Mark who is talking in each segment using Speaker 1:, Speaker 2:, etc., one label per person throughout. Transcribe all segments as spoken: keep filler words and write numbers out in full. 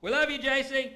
Speaker 1: We love you, J C.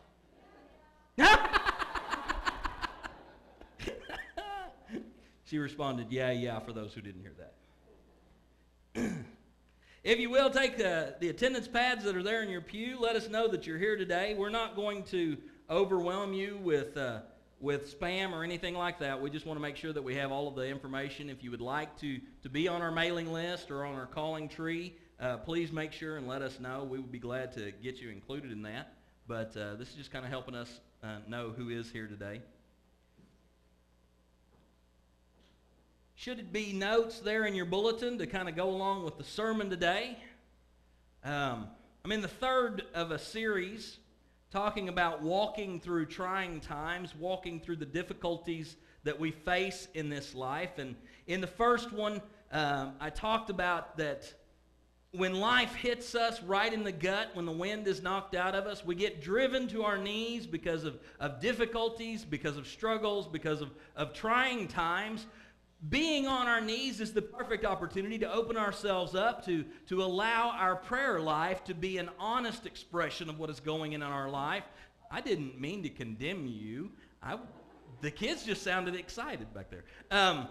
Speaker 1: She responded, yeah, yeah, for those who didn't hear that. If you will, take the, the attendance pads that are there in your pew. Let us know that you're here today. We're not going to overwhelm you with, uh, with spam or anything like that. We just want to make sure that we have all of the information. If you would like to, to be on our mailing list or on our calling tree, uh, please make sure and let us know. We would be glad to get you included in that. But uh, this is just kind of helping us uh, know who is here today. Should it be notes there in your bulletin to kind of go along with the sermon today? Um, I'm in the third of a series talking about walking through trying times, walking through the difficulties that we face in this life. And in the first one, um, I talked about that when life hits us right in the gut, when the wind is knocked out of us, we get driven to our knees because of, of difficulties, because of struggles, because of, of trying times. Being on our knees is the perfect opportunity to open ourselves up, to, to allow our prayer life to be an honest expression of what is going on in our life. I didn't mean to condemn you. I, the kids just sounded excited back there. Um,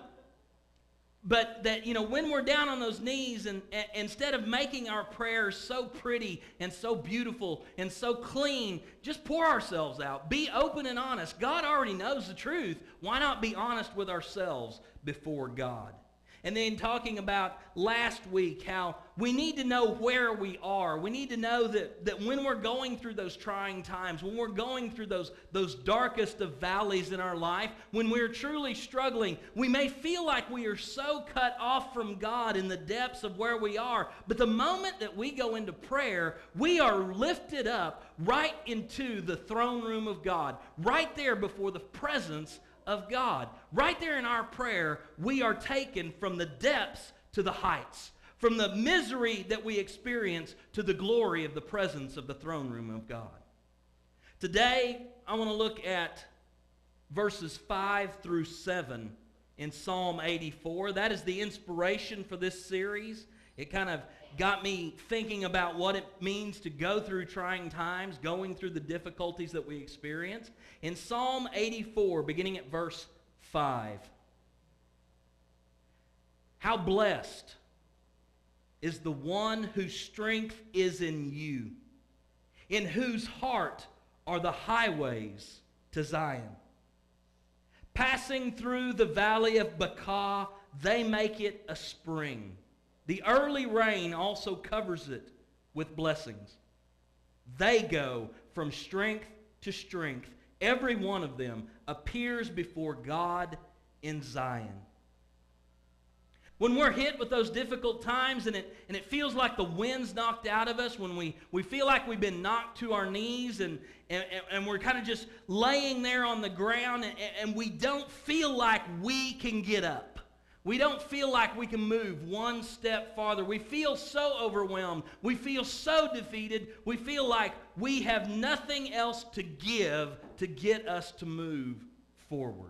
Speaker 1: but that, you know, when we're down on those knees, and, and instead of making our prayers so pretty and so beautiful and so clean, just pour ourselves out. Be open and honest. God already knows the truth. Why not be honest with ourselves before God? And then talking about last week how we need to know where we are. We need to know that, that when we're going through those trying times, when we're going through those, those darkest of valleys in our life, when we're truly struggling, we may feel like we are so cut off from God in the depths of where we are. But the moment that we go into prayer, we are lifted up right into the throne room of God, right there before the presence of God. Right there in our prayer, we are taken from the depths to the heights, from the misery that we experience to the glory of the presence of the throne room of God. Today, I want to look at verses five through seven in Psalm eighty-four. That is the inspiration for this series. It kind of got me thinking about what it means to go through trying times, going through the difficulties that we experience. In Psalm eighty-four, beginning at verse five, how blessed is the one whose strength is in you, in whose heart are the highways to Zion. Passing through the valley of Baca, they make it a spring. The early rain also covers it with blessings. They go from strength to strength. Every one of them appears before God in Zion. When we're hit with those difficult times and it, and it feels like the wind's knocked out of us, when we, we feel like we've been knocked to our knees and, and, and we're kind of just laying there on the ground and, and we don't feel like we can get up. We don't feel like we can move one step farther. We feel so overwhelmed. We feel so defeated. We feel like we have nothing else to give to get us to move forward.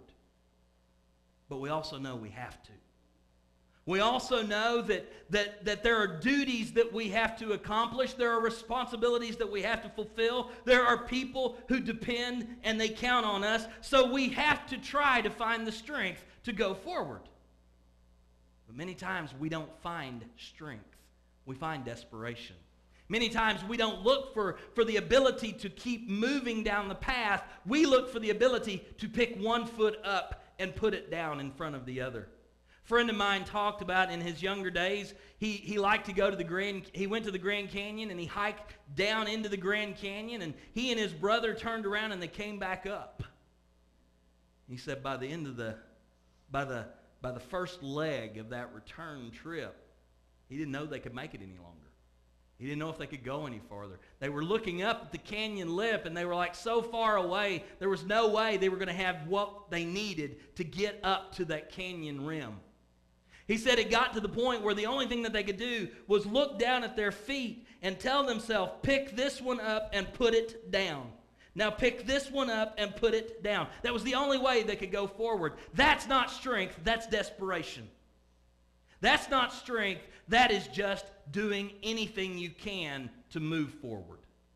Speaker 1: But we also know we have to. We also know that, that, that there are duties that we have to accomplish. There are responsibilities that we have to fulfill. There are people who depend and they count on us. So we have to try to find the strength to go forward. But many times we don't find strength. We find desperation. Many times we don't look for, for the ability to keep moving down the path. We look for the ability to pick one foot up and put it down in front of the other. A friend of mine talked about in his younger days, he, he liked to go to the Grand, he went to the Grand Canyon and he hiked down into the Grand Canyon, and he and his brother turned around and they came back up. He said by the end of the, by the, by the first leg of that return trip, he didn't know they could make it any longer. He didn't know if they could go any farther. They were looking up at the canyon lip and they were like so far away, there was no way they were going to have what they needed to get up to that canyon rim. He said it got to the point where the only thing that they could do was look down at their feet and tell themselves, pick this one up and put it down. Now pick this one up and put it down. That was the only way they could go forward. That's not strength, that's desperation. That's not strength, that is just doing anything you can to move forward.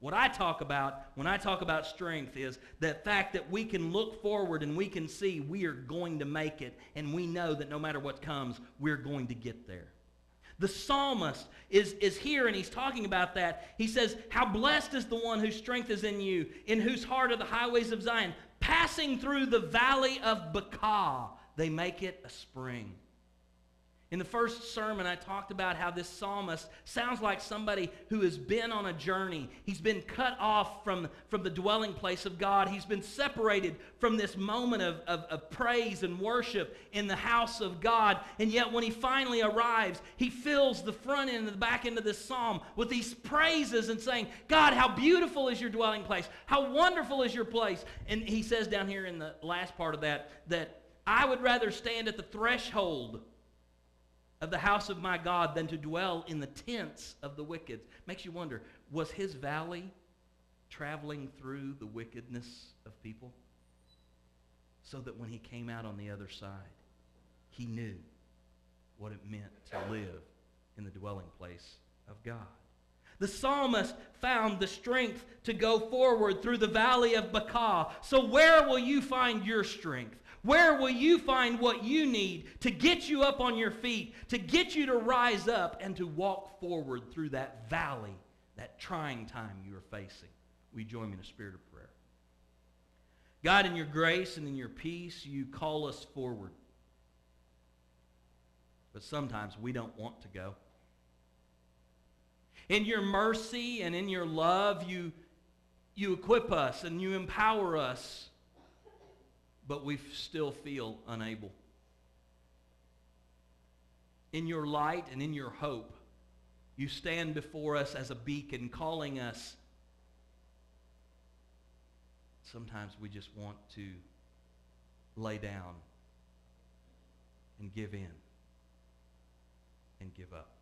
Speaker 1: What I talk about when I talk about strength is that fact that we can look forward and we can see we are going to make it, and we know that no matter what comes, we're going to get there. The psalmist is, is here, and he's talking about that. He says, how blessed is the one whose strength is in you, in whose heart are the highways of Zion. Passing through the valley of Baca, they make it a spring. In the first sermon, I talked about how this psalmist sounds like somebody who has been on a journey. He's been cut off from, from the dwelling place of God. He's been separated from this moment of, of, of praise and worship in the house of God. And yet when he finally arrives, he fills the front end and the back end of this psalm with these praises and saying, God, how beautiful is your dwelling place. How wonderful is your place. And he says down here in the last part of that, that I would rather stand at the threshold of the house of my God than to dwell in the tents of the wicked. Makes you wonder, was his valley traveling through the wickedness of people? So that when he came out on the other side, he knew what it meant to live in the dwelling place of God. The psalmist found the strength to go forward through the valley of Baca. So where will you find your strength? Where will you find what you need to get you up on your feet, to get you to rise up and to walk forward through that valley, that trying time you are facing? Will you join me in a spirit of prayer? God, in your grace and in your peace, you call us forward. But sometimes we don't want to go. In your mercy and in your love, you, you equip us and you empower us, but we still feel unable. In your light and in your hope, you stand before us as a beacon, calling us. Sometimes we just want to lay down and give in and give up.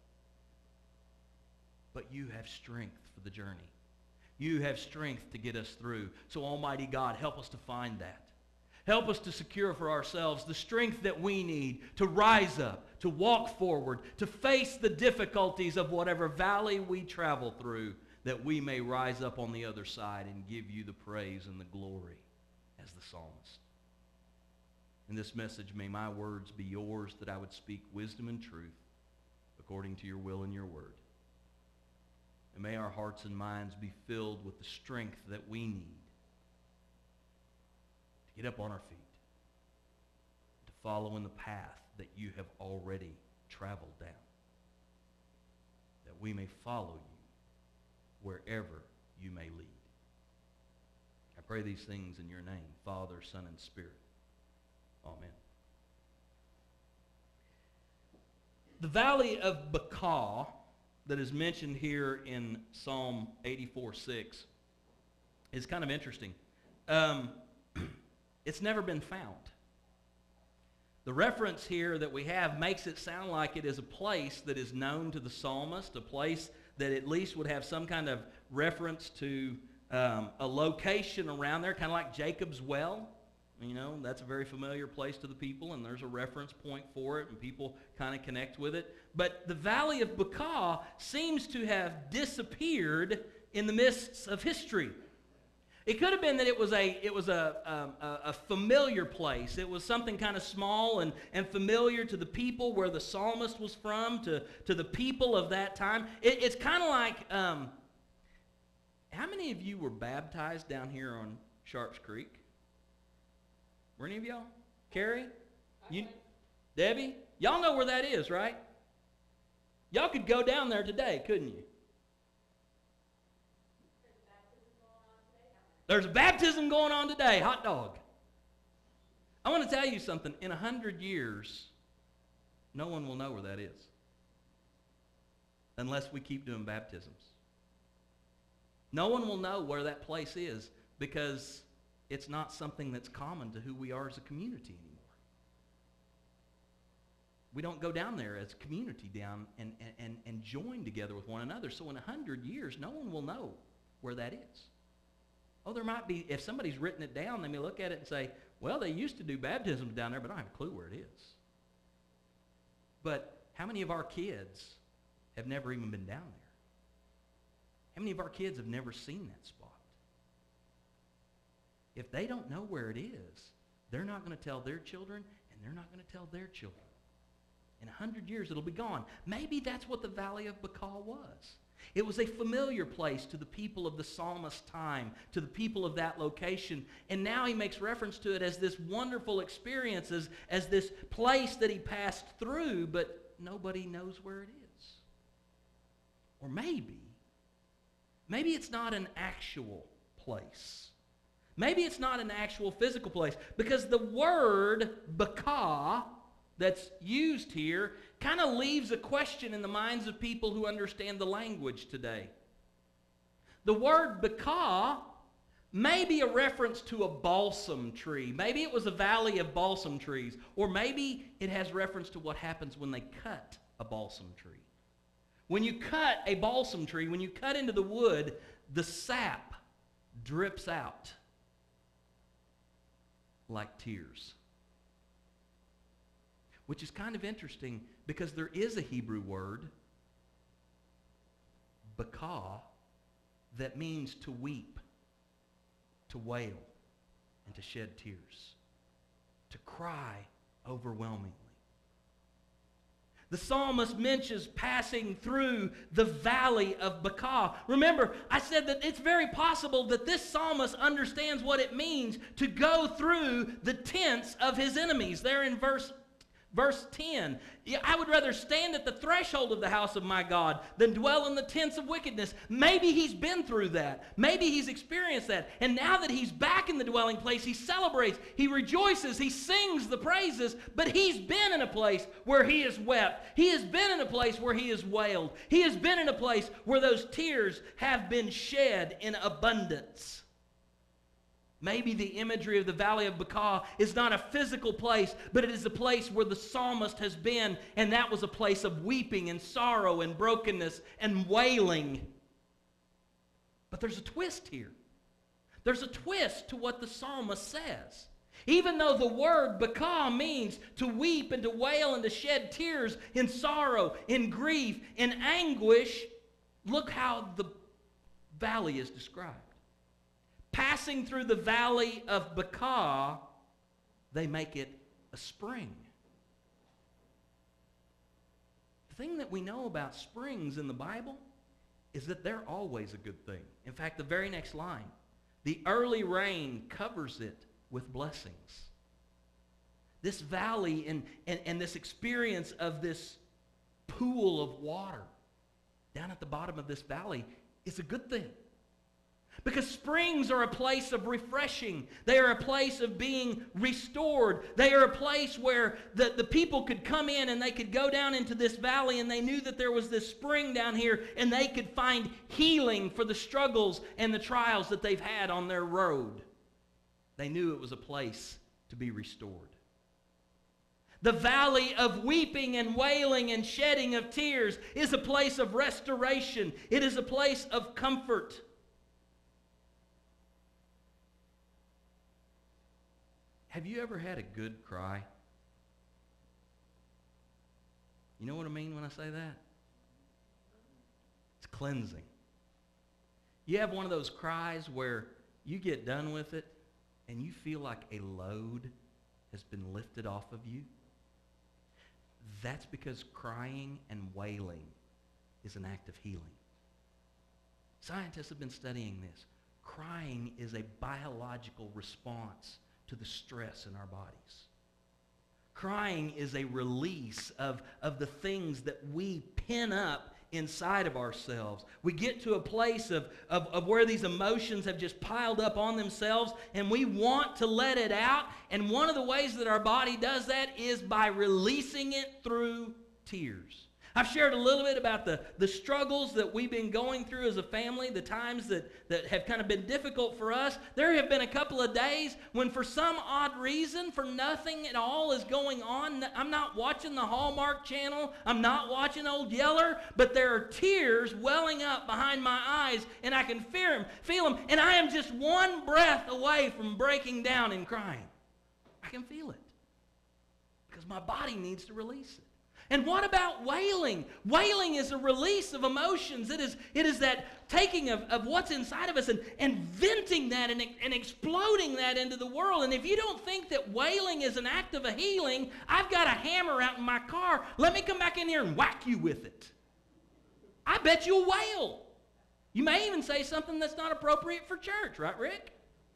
Speaker 1: But you have strength for the journey. You have strength to get us through. So Almighty God, help us to find that. Help us to secure for ourselves the strength that we need to rise up, to walk forward, to face the difficulties of whatever valley we travel through, that we may rise up on the other side and give you the praise and the glory as the psalmist. In this message, may my words be yours, that I would speak wisdom and truth according to your will and your word. And may our hearts and minds be filled with the strength that we need to get up on our feet, to follow in the path that you have already traveled down, that we may follow you wherever you may lead. I pray these things in your name, Father, Son, and Spirit. Amen. The valley of Baca that is mentioned here in Psalm eighty-four six is kind of interesting. Um, it's never been found. The reference here that we have makes it sound like it is a place that is known to the psalmist, a place that at least would have some kind of reference to um, a location around there, kind of like Jacob's well. You know, that's a very familiar place to the people, and there's a reference point for it, and people kind of connect with it. But the Valley of Baca seems to have disappeared in the mists of history. It could have been that it was a it was a, um, a, a familiar place. It was something kind of small and, and familiar to the people where the psalmist was from, to, to the people of that time. It, it's kind of like, um, how many of you were baptized down here on Sharps Creek? Were any of y'all? Carrie? You, Debbie? Y'all know where that is, right? Y'all could go down there today, couldn't you? There's a baptism going on today. Hot dog. I want to tell you something. In a hundred years, no one will know where that is unless we keep doing baptisms. No one will know where that place is because it's not something that's common to who we are as a community anymore. We don't go down there as a community down and, and, and join together with one another. So in a hundred years, no one will know where that is. Oh, there might be, if somebody's written it down, they may look at it and say, well, they used to do baptisms down there, but I don't have a clue where it is. But how many of our kids have never even been down there? How many of our kids have never seen that spot? If they don't know where it is, they're not going to tell their children, and they're not going to tell their children. In a hundred years, it'll be gone. Maybe that's what the Valley of Baca was. It was a familiar place to the people of the psalmist's time, to the people of that location. And now he makes reference to it as this wonderful experience, as, as this place that he passed through, but nobody knows where it is. Or maybe, maybe it's not an actual place. Maybe it's not an actual physical place, because the word Baca that's used here kind of leaves a question in the minds of people who understand the language today. The word Baca may be a reference to a balsam tree. Maybe it was a valley of balsam trees, or maybe it has reference to what happens when they cut a balsam tree. When you cut a balsam tree, when you cut into the wood, the sap drips out like tears. Which is kind of interesting, because there is a Hebrew word, Baca, that means to weep, to wail, and to shed tears, to cry overwhelmingly. The psalmist mentions passing through the valley of Baca. Remember, I said that it's very possible that this psalmist understands what it means to go through the tents of his enemies. There in verse Verse ten, I would rather stand at the threshold of the house of my God than dwell in the tents of wickedness. Maybe he's been through that. Maybe he's experienced that. And now that he's back in the dwelling place, he celebrates, he rejoices, he sings the praises, but he's been in a place where he has wept. He has been in a place where he has wailed. He has been in a place where those tears have been shed in abundance. Maybe the imagery of the Valley of Baca is not a physical place, but it is a place where the psalmist has been, and that was a place of weeping and sorrow and brokenness and wailing. But there's a twist here. There's a twist to what the psalmist says. Even though the word Baca means to weep and to wail and to shed tears in sorrow, in grief, in anguish, look how the valley is described. Passing through the valley of Baca, they make it a spring. The thing that we know about springs in the Bible is that they're always a good thing. In fact, the very next line, the early rain covers it with blessings. This valley and, and, and this experience of this pool of water down at the bottom of this valley is a good thing. Because springs are a place of refreshing. They are a place of being restored. They are a place where the, the people could come in and they could go down into this valley, and they knew that there was this spring down here, and they could find healing for the struggles and the trials that they've had on their road. They knew it was a place to be restored. The valley of weeping and wailing and shedding of tears is a place of restoration. It is a place of comfort. Have you ever had a good cry? You know what I mean when I say that? It's cleansing. You have one of those cries where you get done with it and you feel like a load has been lifted off of you. That's because crying and wailing is an act of healing. Scientists have been studying this. Crying is a biological response to the stress in our bodies. Crying is a release of, of the things that we pin up inside of ourselves. We get to a place of, of, of where these emotions have just piled up on themselves, and we want to let it out. And one of the ways that our body does that is by releasing it through tears. I've shared a little bit about the, the struggles that we've been going through as a family, the times that, that have kind of been difficult for us. There have been a couple of days when for some odd reason, for nothing at all is going on. I'm not watching the Hallmark Channel. I'm not watching Old Yeller, but there are tears welling up behind my eyes, and I can feel them, feel them, and I am just one breath away from breaking down and crying. I can feel it because my body needs to release it. And what about wailing? Wailing is a release of emotions. It is, it is that taking of, of what's inside of us and, and venting that and, and exploding that into the world. And if you don't think that wailing is an act of a healing, I've got a hammer out in my car. Let me come back in here and whack you with it. I bet you'll wail. You may even say something that's not appropriate for church, right, Rick?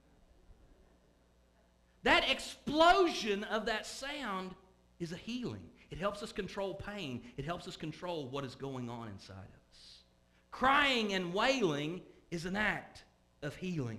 Speaker 1: That explosion of that sound is a healing. It helps us control pain. It helps us control what is going on inside of us. Crying and wailing is an act of healing.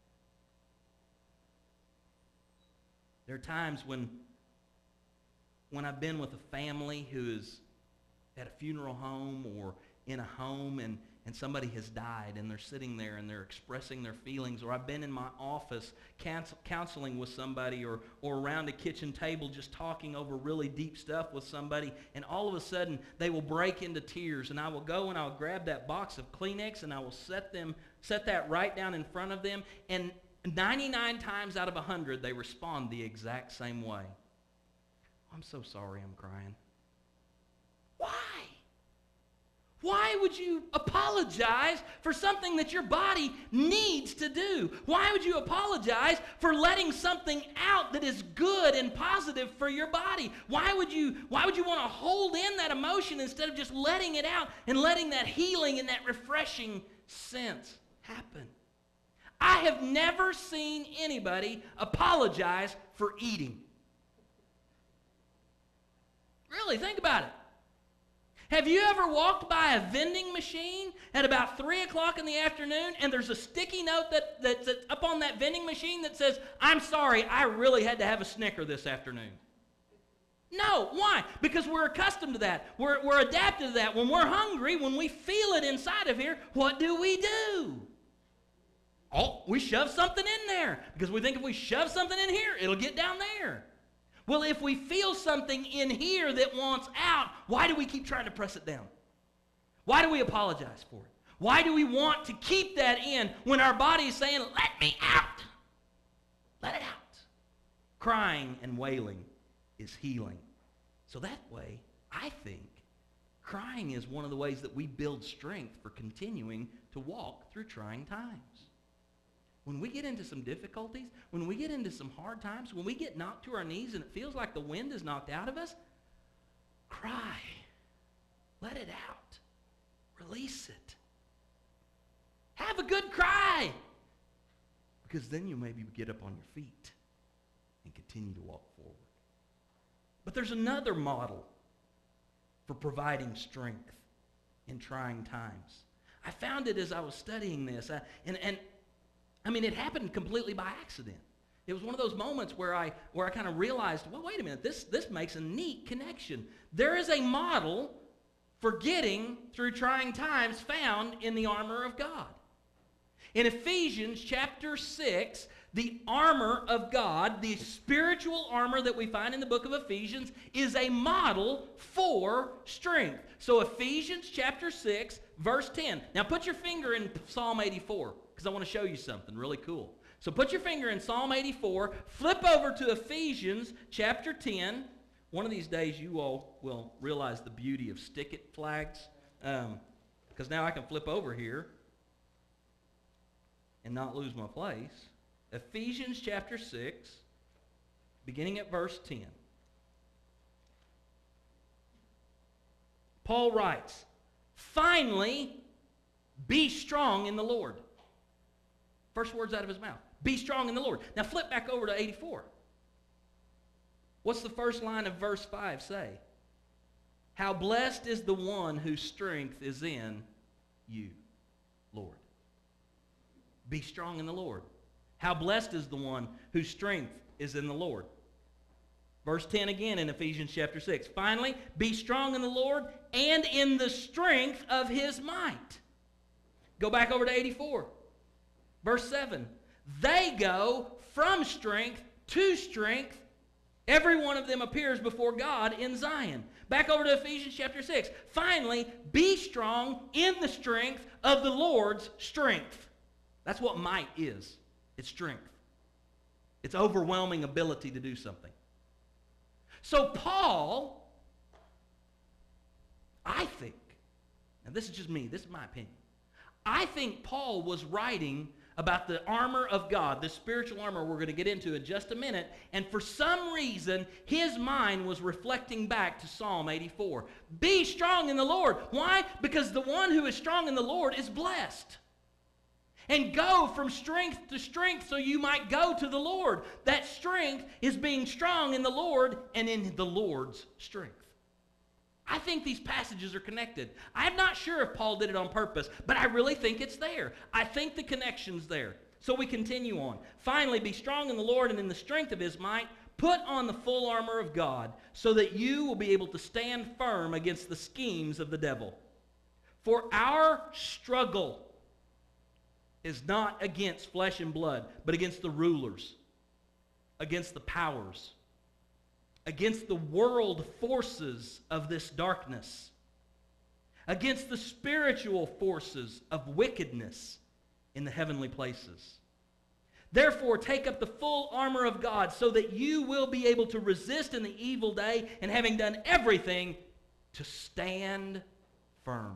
Speaker 1: There are times when, when I've been with a family who is at a funeral home or in a home and and somebody has died and they're sitting there and they're expressing their feelings, or I've been in my office counseling with somebody or, or around a kitchen table just talking over really deep stuff with somebody, and all of a sudden they will break into tears, and I will go and I'll grab that box of Kleenex and I will set them set that right down in front of them, and ninety-nine times out of one hundred they respond the exact same way. I'm so sorry I'm crying. Why? Why would you apologize for something that your body needs to do? Why would you apologize for letting something out that is good and positive for your body? Why would you, why would you want to hold in that emotion instead of just letting it out and letting that healing and that refreshing sense happen? I have never seen anybody apologize for eating. Really, think about it. Have you ever walked by a vending machine at about three o'clock in the afternoon and there's a sticky note that, that's up on that vending machine that says, "I'm sorry, I really had to have a Snicker this afternoon"? No. Why? Because we're accustomed to that. We're, we're adapted to that. When we're hungry, when we feel it inside of here, what do we do? Oh, we shove something in there because we think if we shove something in here, it'll get down there. Well, if we feel something in here that wants out, why do we keep trying to press it down? Why do we apologize for it? Why do we want to keep that in when our body is saying, "Let me out"? Let it out. Crying and wailing is healing. So that way, I think, crying is one of the ways that we build strength for continuing to walk through trying times. When we get into some difficulties, when we get into some hard times, when we get knocked to our knees and it feels like the wind is knocked out of us, cry. Let it out. Release it. Have a good cry. Because then you maybe get up on your feet and continue to walk forward. But there's another model for providing strength in trying times. I found it as I was studying this. I, and, and I mean, it happened completely by accident. It was one of those moments where I where I kind of realized, well, wait a minute, this, this makes a neat connection. There is a model for getting through trying times found in the armor of God. In Ephesians chapter six, the armor of God, the spiritual armor that we find in the book of Ephesians, is a model for strength. So Ephesians chapter six, verse ten. Now put your finger in Psalm eighty-four. Because I want to show you something really cool. So put your finger in Psalm eighty-four, flip over to Ephesians chapter ten. One of these days you all will realize the beauty of stick-it flags. Um, because now I can flip over here and not lose my place. Ephesians chapter six, beginning at verse ten. Paul writes, "Finally, be strong in the Lord." First words out of his mouth. Be strong in the Lord. Now flip back over to eighty-four. What's the first line of verse five say? "How blessed is the one whose strength is in you, Lord." Be strong in the Lord. How blessed is the one whose strength is in the Lord. Verse ten again in Ephesians chapter six. "Finally, be strong in the Lord and in the strength of his might." Go back over to eighty-four. Verse seven, "They go from strength to strength. Every one of them appears before God in Zion." Back over to Ephesians chapter six. "Finally, be strong in the strength of the Lord's strength." That's what might is. It's strength. It's overwhelming ability to do something. So Paul I think, now this is just me, this is my opinion. I think Paul was writing about the armor of God, the spiritual armor we're going to get into in just a minute, and for some reason, his mind was reflecting back to Psalm eighty-four. Be strong in the Lord. Why? Because the one who is strong in the Lord is blessed. And go from strength to strength so you might go to the Lord. That strength is being strong in the Lord and in the Lord's strength. I think these passages are connected. I'm not sure if Paul did it on purpose, but I really think it's there. I think the connection's there. So we continue on. Finally, be strong in the Lord and in the strength of his might. Put on the full armor of God so that you will be able to stand firm against the schemes of the devil. For our struggle is not against flesh and blood, but against the rulers, against the powers, against the world forces of this darkness, against the spiritual forces of wickedness in the heavenly places. Therefore, take up the full armor of God so that you will be able to resist in the evil day, and having done everything, to stand firm.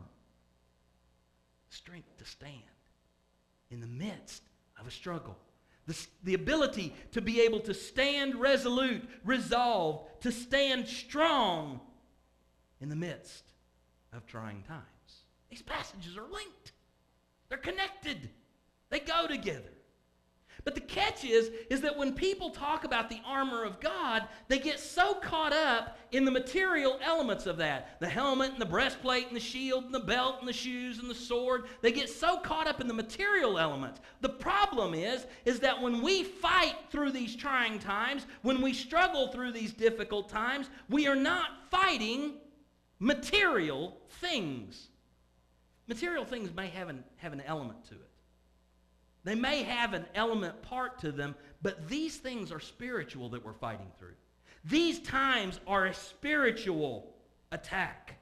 Speaker 1: Strength to stand in the midst of a struggle. The, the ability to be able to stand resolute, resolved, to stand strong in the midst of trying times. These passages are linked. They're connected. They go together. But the catch is, is that when people talk about the armor of God, they get so caught up in the material elements of that. The helmet and the breastplate and the shield and the belt and the shoes and the sword. They get so caught up in the material elements. The problem is, is that when we fight through these trying times, when we struggle through these difficult times, we are not fighting material things. Material things may have an, have an element to it. They may have an element part to them, but these things are spiritual that we're fighting through. These times are a spiritual attack.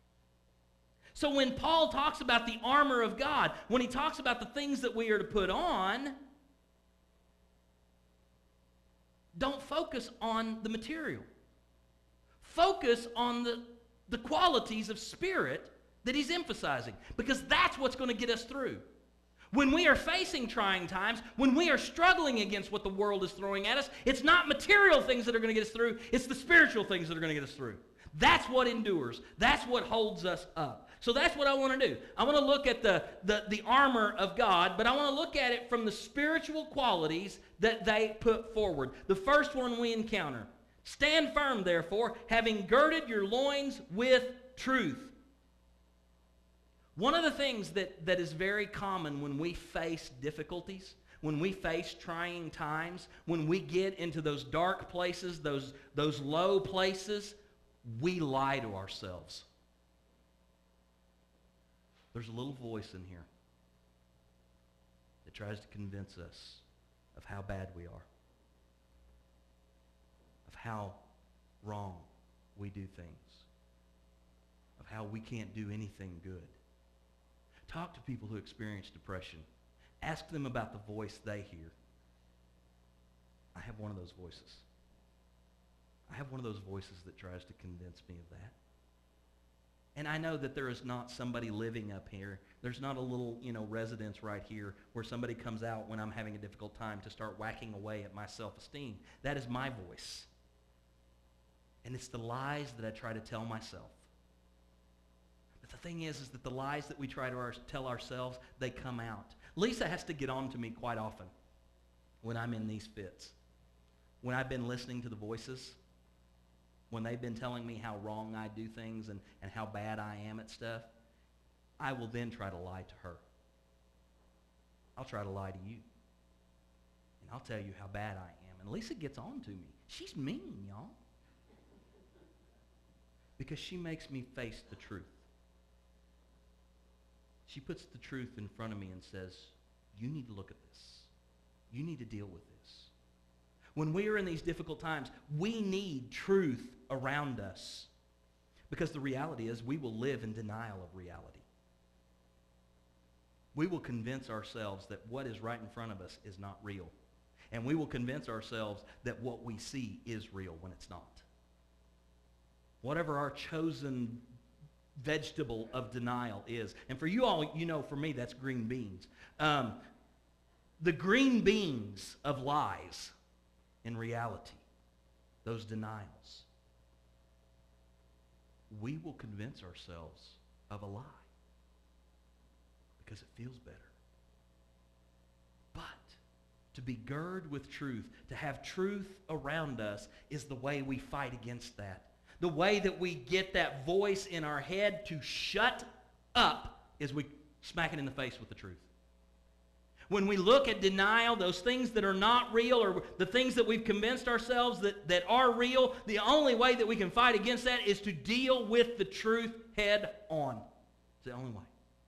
Speaker 1: So when Paul talks about the armor of God, when he talks about the things that we are to put on, don't focus on the material. Focus on the, the qualities of spirit that he's emphasizing, because that's what's going to get us through. When we are facing trying times, when we are struggling against what the world is throwing at us, it's not material things that are going to get us through, it's the spiritual things that are going to get us through. That's what endures. That's what holds us up. So that's what I want to do. I want to look at the, the, the armor of God, but I want to look at it from the spiritual qualities that they put forward. The first one we encounter. Stand firm, therefore, having girded your loins with truth. One of the things that, that is very common when we face difficulties, when we face trying times, when we get into those dark places, those, those low places, we lie to ourselves. There's a little voice in here that tries to convince us of how bad we are, of how wrong we do things, of how we can't do anything good. Talk to people who experience depression. Ask them about the voice they hear. I have one of those voices. I have one of those voices that tries to convince me of that. And I know that there is not somebody living up here. There's not a little, you know, residence right here where somebody comes out when I'm having a difficult time to start whacking away at my self-esteem. That is my voice. And it's the lies that I try to tell myself. The thing is, is that the lies that we try to our, tell ourselves, they come out. Lisa has to get on to me quite often when I'm in these fits. When I've been listening to the voices, when they've been telling me how wrong I do things and, and how bad I am at stuff, I will then try to lie to her. I'll try to lie to you. And I'll tell you how bad I am. And Lisa gets on to me. She's mean, y'all. Because she makes me face the truth. She puts the truth in front of me and says, you need to look at this. You need to deal with this. When we are in these difficult times, we need truth around us. Because the reality is we will live in denial of reality. We will convince ourselves that what is right in front of us is not real. And we will convince ourselves that what we see is real when it's not. Whatever our chosen vegetable of denial is. And for you all, you know, for me, that's green beans. Um, the green beans of lies in reality, those denials. We will convince ourselves of a lie because it feels better. But to be girded with truth, to have truth around us, is the way we fight against that. The way that we get that voice in our head to shut up is we smack it in the face with the truth. When we look at denial, those things that are not real, or the things that we've convinced ourselves that, that are real, the only way that we can fight against that is to deal with the truth head on. It's the only way.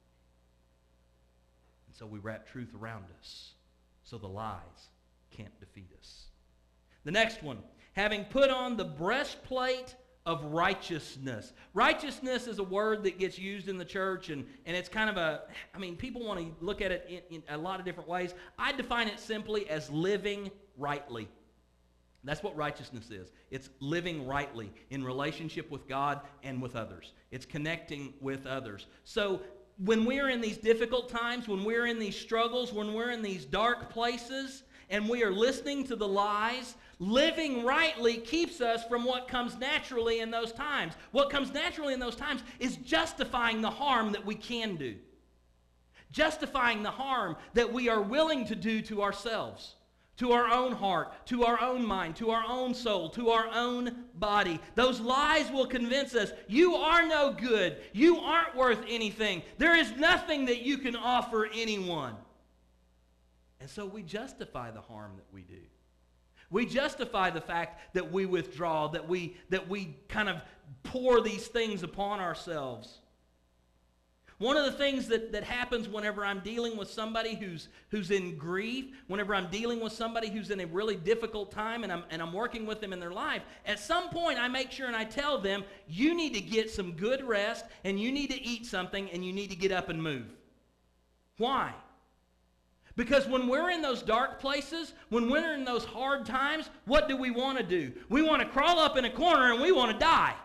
Speaker 1: And so we wrap truth around us so the lies can't defeat us. The next one, having put on the breastplate of righteousness. Righteousness is a word that gets used in the church, and, and it's kind of a, I mean, people want to look at it in, in a lot of different ways. I define it simply as living rightly. That's what righteousness is. It's living rightly in relationship with God and with others. It's connecting with others. So when we're in these difficult times, when we're in these struggles, when we're in these dark places, and we are listening to the lies, living rightly keeps us from what comes naturally in those times. What comes naturally in those times is justifying the harm that we can do. Justifying the harm that we are willing to do to ourselves, to our own heart, to our own mind, to our own soul, to our own body. Those lies will convince us, you are no good. You aren't worth anything. There is nothing that you can offer anyone. And so we justify the harm that we do. We justify the fact that we withdraw, that we, that we kind of pour these things upon ourselves. One of the things that, that happens whenever I'm dealing with somebody who's, who's in grief, whenever I'm dealing with somebody who's in a really difficult time and I'm, and I'm working with them in their life, at some point I make sure and I tell them, you need to get some good rest and you need to eat something and you need to get up and move. Why? Because when we're in those dark places, when we're in those hard times, what do we want to do? We want to crawl up in a corner and we want to die.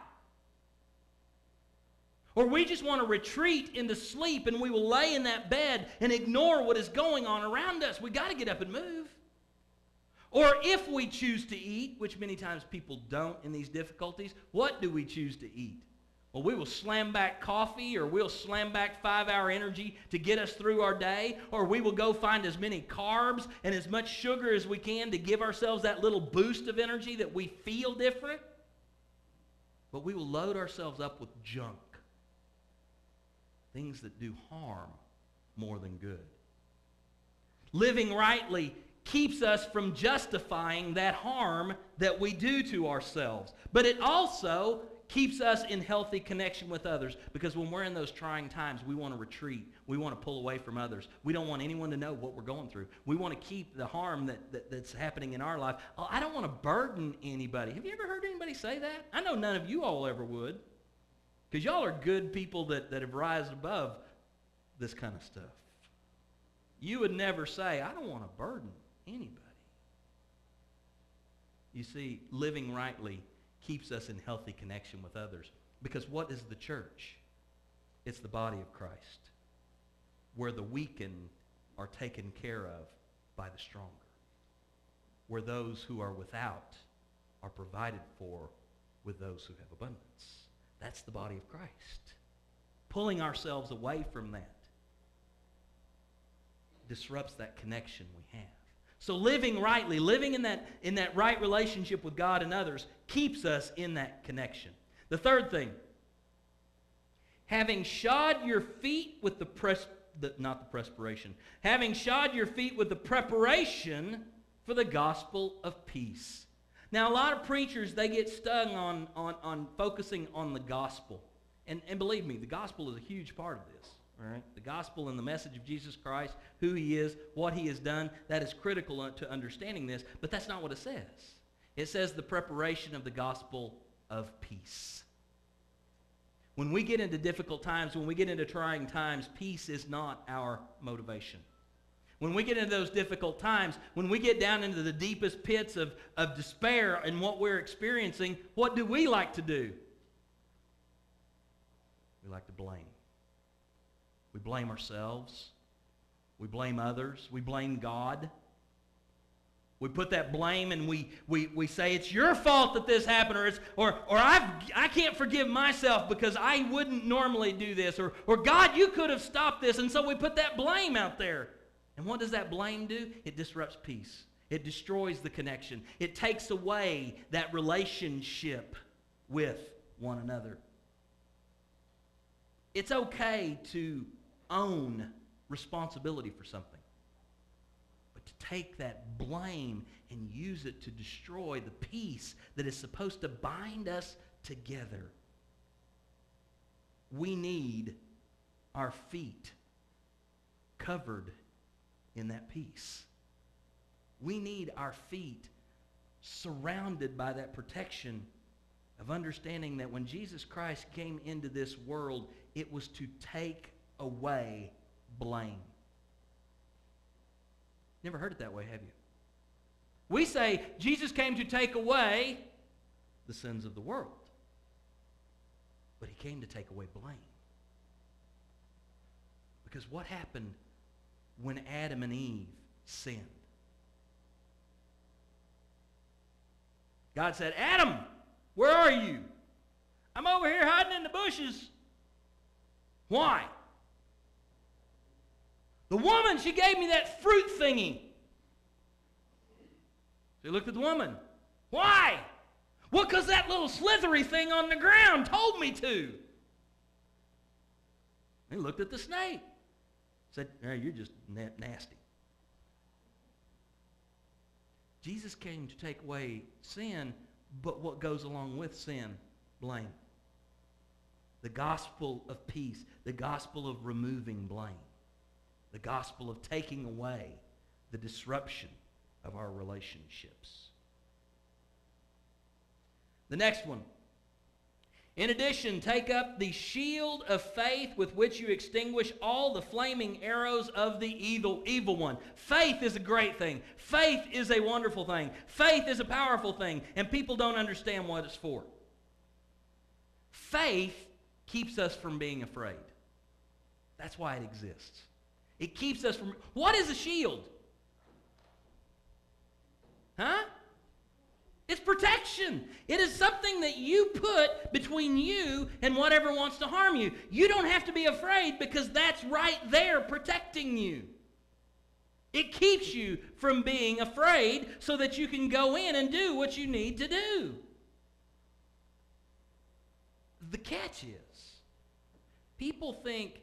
Speaker 1: Or we just want to retreat into sleep and we will lay in that bed and ignore what is going on around us. We got to get up and move. Or if we choose to eat, which many times people don't in these difficulties, what do we choose to eat? Well, we will slam back coffee, or we'll slam back five-hour energy to get us through our day, or we will go find as many carbs and as much sugar as we can to give ourselves that little boost of energy that we feel different. But we will load ourselves up with junk, things that do harm more than good. Living rightly keeps us from justifying that harm that we do to ourselves. But it also keeps us in healthy connection with others, because when we're in those trying times, we want to retreat. We want to pull away from others. We don't want anyone to know what we're going through. We want to keep the harm that, that, that's happening in our life. Oh, I don't want to burden anybody. Have you ever heard anybody say that? I know none of you all ever would, because y'all are good people that, that have risen above this kind of stuff. You would never say, I don't want to burden anybody. You see, living rightly keeps us in healthy connection with others. Because what is the church? It's the body of Christ, where the weakened are taken care of by the stronger, where those who are without are provided for with those who have abundance. That's the body of Christ. Pulling ourselves away from that disrupts that connection we have. So living rightly, living in that, in that right relationship with God and others, keeps us in that connection. The third thing, having shod your feet with the, pres, the not the perspiration, having shod your feet with the preparation for the gospel of peace. Now, a lot of preachers, they get stung on, on, on focusing on the gospel. And, and believe me, the gospel is a huge part of this. All right? The gospel and the message of Jesus Christ, who he is, what he has done, that is critical to understanding this. But that's not what it says. It says the preparation of the gospel of peace. When we get into difficult times, when we get into trying times, peace is not our motivation. When we get into those difficult times, when we get down into the deepest pits of, of despair and what we're experiencing, what do we like to do? We like to blame. We blame ourselves. We blame others. We blame God. We put that blame and we, we, we say it's your fault that this happened, or it's or or I've I can't forgive myself because I wouldn't normally do this, or or God, you could have stopped this, and so we put that blame out there. And what does that blame do? It disrupts peace. It destroys the connection. It takes away that relationship with one another. It's okay to own responsibility for something. To take that blame and use it to destroy the peace that is supposed to bind us together. We need our feet covered in that peace. We need our feet surrounded by that protection of understanding that when Jesus Christ came into this world, it was to take away blame. Never heard it that way, have you? We say Jesus came to take away the sins of the world. But he came to take away blame. Because what happened when Adam and Eve sinned? God said, Adam, where are you? I'm over here hiding in the bushes. Why? The woman, she gave me that fruit thingy. So he looked at the woman. Why? Well, because that little slithery thing on the ground told me to. He looked at the snake. Said, hey, you're just na- nasty. Jesus came to take away sin, but what goes along with sin? Blame. The gospel of peace. The gospel of removing blame. The gospel of taking away the disruption of our relationships. The next one. In addition, take up the shield of faith with which you extinguish all the flaming arrows of the evil, evil one. Faith is a great thing. Faith is a wonderful thing. Faith is a powerful thing, and people don't understand what it's for. Faith keeps us from being afraid. That's why it exists. It keeps us from... What is a shield? Huh? It's protection. It is something that you put between you and whatever wants to harm you. You don't have to be afraid because that's right there protecting you. It keeps you from being afraid so that you can go in and do what you need to do. The catch is, people think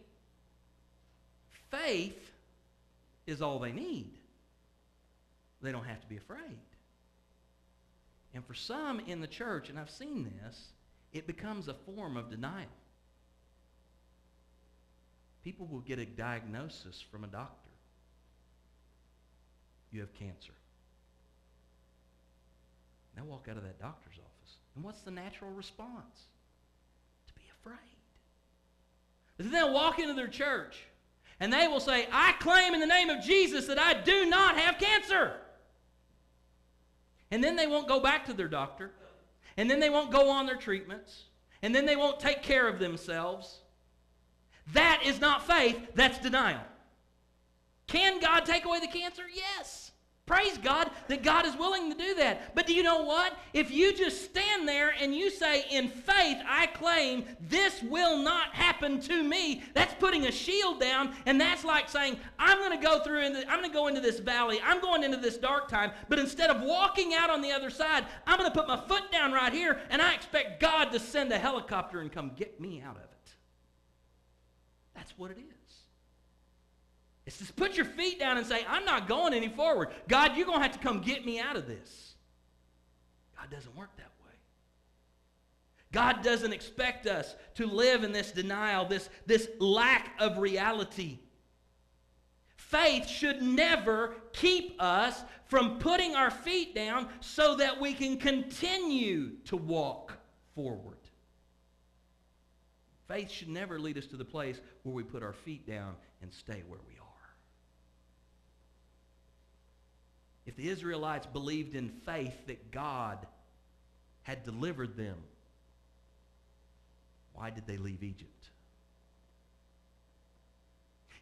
Speaker 1: faith is all they need. They don't have to be afraid. And for some in the church, and I've seen this, it becomes a form of denial. People will get a diagnosis from a doctor. You have cancer. They'll walk out of that doctor's office. And what's the natural response? To be afraid. But then they'll walk into their church and they will say, I claim in the name of Jesus that I do not have cancer. And then they won't go back to their doctor. And then they won't go on their treatments. And then they won't take care of themselves. That is not faith, that's denial. Can God take away the cancer? Yes. Praise God that God is willing to do that. But do you know what? If you just stand there and you say, in faith, I claim this will not happen to me, that's putting a shield down, and that's like saying, I'm going to go through, into, I'm going to go into this valley, I'm going into this dark time, but instead of walking out on the other side, I'm going to put my foot down right here, and I expect God to send a helicopter and come get me out of it. That's what it is. It's just put your feet down and say, I'm not going any forward. God, you're going to have to come get me out of this. God doesn't work that way. God doesn't expect us to live in this denial, this, this lack of reality. Faith should never keep us from putting our feet down so that we can continue to walk forward. Faith should never lead us to the place where we put our feet down and stay where we are. If the Israelites believed in faith that God had delivered them, why did they leave Egypt?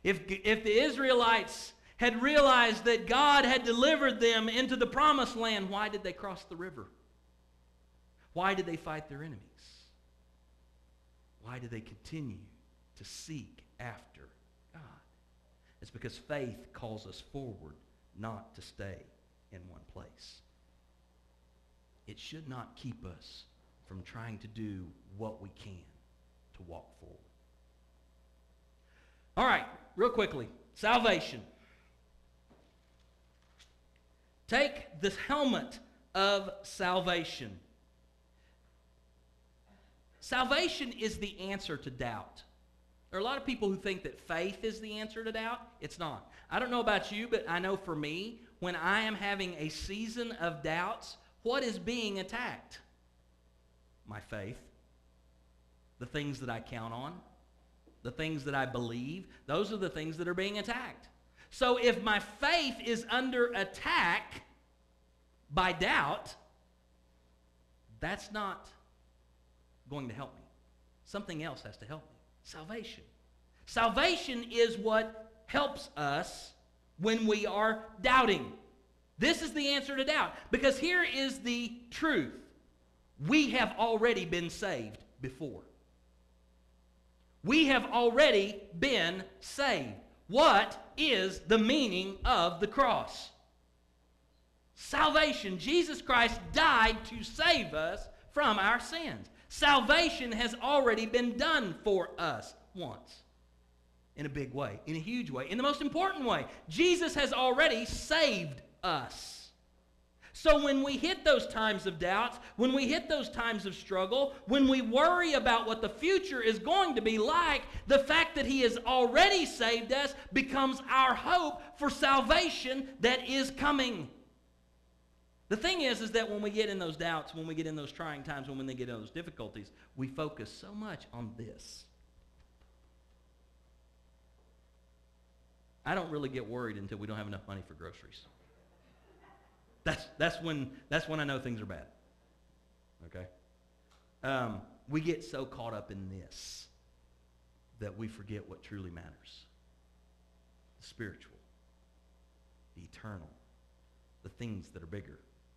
Speaker 1: If, if the Israelites had realized that God had delivered them into the promised land, why did they cross the river? Why did they fight their enemies? Why did they continue to seek after God? It's because faith calls us forward, not to stay in one place. It should not keep us from trying to do what we can to walk forward. All right, real quickly, salvation. Take the helmet of salvation. Salvation is the answer to doubt. There are a lot of people who think that faith is the answer to doubt. It's not. I don't know about you, but I know for me, when I am having a season of doubts, what is being attacked? My faith. The things that I count on. The things that I believe. Those are the things that are being attacked. So if my faith is under attack by doubt, that's not going to help me. Something else has to help me. Salvation. Salvation is what helps us when we are doubting. This is the answer to doubt. Because here is the truth. We have already been saved before. We have already been saved. What is the meaning of the cross? Salvation. Jesus Christ died to save us from our sins. Salvation has already been done for us once. In a big way, in a huge way, in the most important way. Jesus has already saved us. So when we hit those times of doubts, when we hit those times of struggle, when we worry about what the future is going to be like, the fact that He has already saved us becomes our hope for salvation that is coming. The thing is, is that when we get in those doubts, when we get in those trying times, when we get in those difficulties, we focus so much on this. I don't really get worried until we don't have enough money for groceries. That's, that's, when, that's when I know things are bad. Okay? Um, we get so caught up in this that we forget what truly matters. The spiritual, the eternal, the things that are bigger.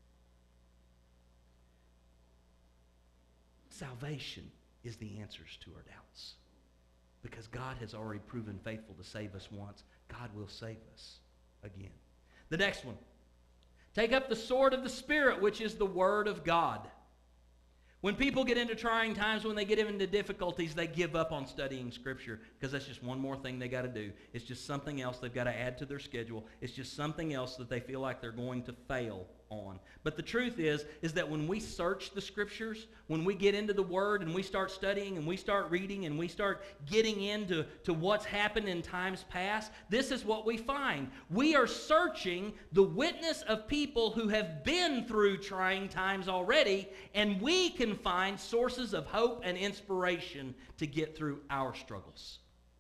Speaker 1: Salvation is the answers to our doubts. Because God has already proven faithful to save us once, God will save us again. The next one. Take up the sword of the Spirit, which is the Word of God. When people get into trying times, when they get into difficulties, they give up on studying Scripture because that's just one more thing they got to do. It's just something else they've got to add to their schedule. It's just something else that they feel like they're going to fail on. But the truth is, is that when we search the Scriptures, when we get into the Word and we start studying and we start reading and we start getting into to what's happened in times past, this is what we find. We are searching the witness of people who have been through trying times already, and we can find sources of hope and inspiration to get through our struggles.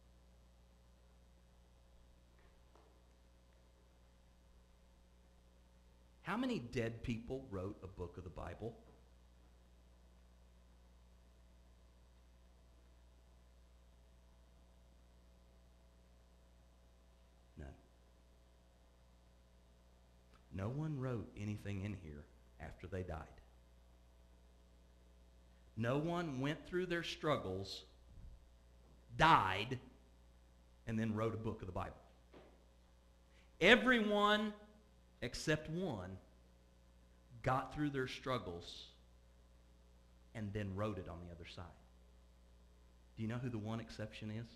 Speaker 1: How many dead people wrote a book of the Bible? None. No one wrote anything in here after they died. No one went through their struggles, died, and then wrote a book of the Bible. Everyone except one got through their struggles and then wrote it on the other side. Do you know who the one exception is?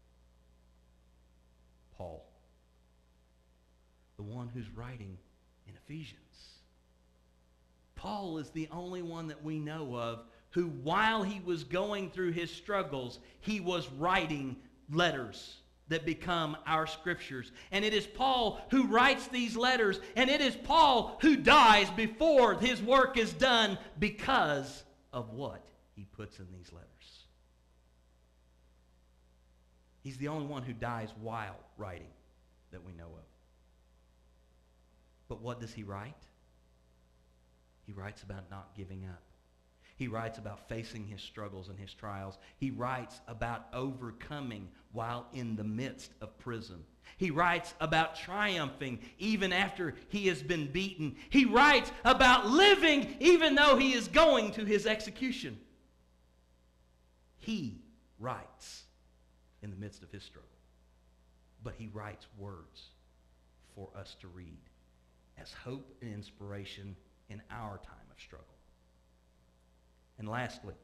Speaker 1: Paul. The one who's writing in Ephesians. Paul is the only one that we know of who, while he was going through his struggles, he was writing letters that become our scriptures. And it is Paul who writes these letters, and it is Paul who dies before his work is done because of what he puts in these letters. He's the only one who dies while writing that we know of. But what does he write? He writes about not giving up. He writes about facing his struggles and his trials. He writes about overcoming while in the midst of prison. He writes about triumphing even after he has been beaten. He writes about living even though he is going to his execution. He writes in the midst of his struggle. But he writes words for us to read as hope and inspiration in our time of struggle. And lastly,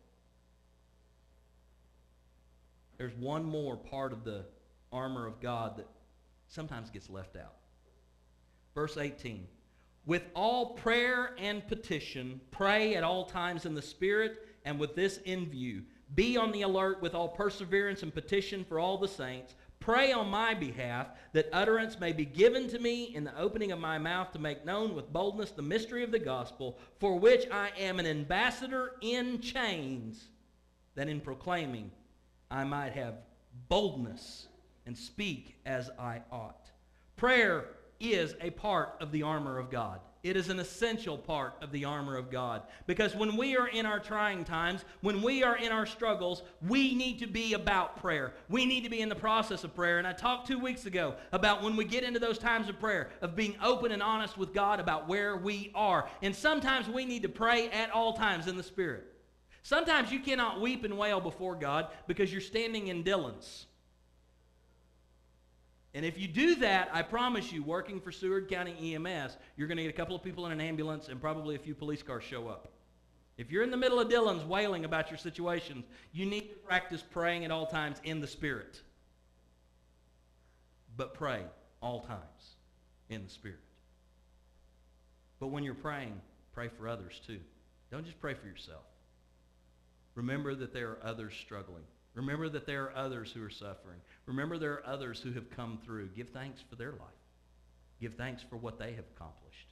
Speaker 1: there's one more part of the armor of God that sometimes gets left out. Verse eighteen, with all prayer and petition, pray at all times in the Spirit, and with this in view, be on the alert with all perseverance and petition for all the saints. Pray on my behalf, that utterance may be given to me in the opening of my mouth to make known with boldness the mystery of the gospel, for which I am an ambassador in chains, that in proclaiming I might have boldness and speak as I ought. Prayer is a part of the armor of God. It is an essential part of the armor of God. Because when we are in our trying times, when we are in our struggles, we need to be about prayer. We need to be in the process of prayer. And I talked two weeks ago about when we get into those times of prayer, of being open and honest with God about where we are. And sometimes we need to pray at all times in the Spirit. Sometimes you cannot weep and wail before God because you're standing in Dillon's. And if you do that, I promise you, working for Seward County E M S, you're going to get a couple of people in an ambulance and probably a few police cars show up. If you're in the middle of Dillon's wailing about your situations, you need to practice praying at all times in the Spirit. But pray all times in the Spirit. But when you're praying, pray for others too. Don't just pray for yourself. Remember that there are others struggling. Remember that there are others who are suffering. Remember there are others who have come through. Give thanks for their life. Give thanks for what they have accomplished.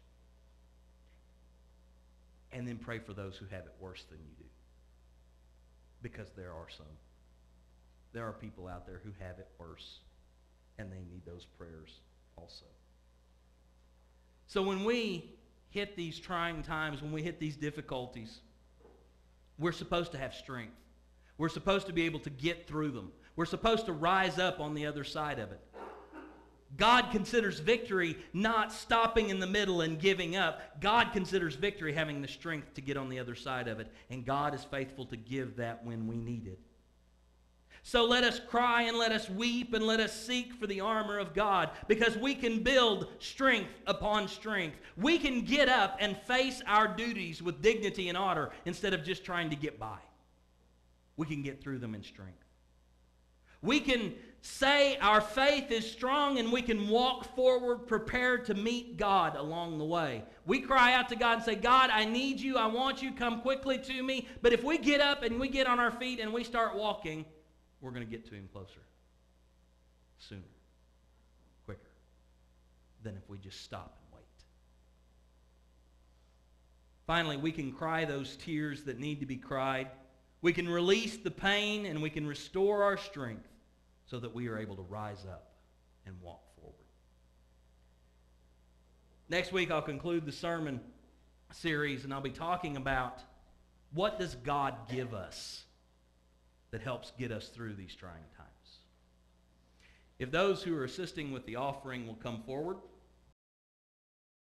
Speaker 1: And then pray for those who have it worse than you do. Because there are some. There are people out there who have it worse, and they need those prayers also. So when we hit these trying times, when we hit these difficulties, we're supposed to have strength. We're supposed to be able to get through them. We're supposed to rise up on the other side of it. God considers victory not stopping in the middle and giving up. God considers victory having the strength to get on the other side of it. And God is faithful to give that when we need it. So let us cry and let us weep and let us seek for the armor of God, because we can build strength upon strength. We can get up and face our duties with dignity and honor instead of just trying to get by. We can get through them in strength. We can say our faith is strong, and we can walk forward prepared to meet God along the way. We cry out to God and say, God, I need you. I want you. Come quickly to me. But if we get up and we get on our feet and we start walking, we're going to get to him closer, sooner, quicker, than if we just stop and wait. Finally, we can cry those tears that need to be cried. We can release the pain, and we can restore our strength so that we are able to rise up and walk forward. Next week, I'll conclude the sermon series, and I'll be talking about what does God give us that helps get us through these trying times. If those who are assisting with the offering will come forward.